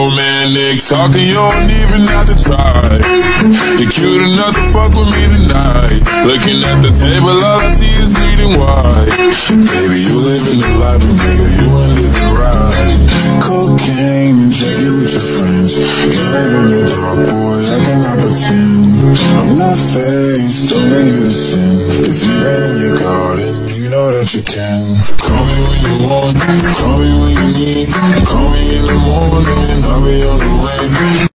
romantic talking, you don't even have to try. You're cute enough to fuck with me tonight. Looking at the table, all I see is bleeding white. Baby, you living the life, but nigga, you ain't living right. Cocaine and drinking with your friends. You live in the dark, boy, I cannot pretend. I'm not faced, don't make you to sin. If you ain't in your garden, you know that you can. Call me when you want, call me when you need. Call me in the morning, I'll be on the way.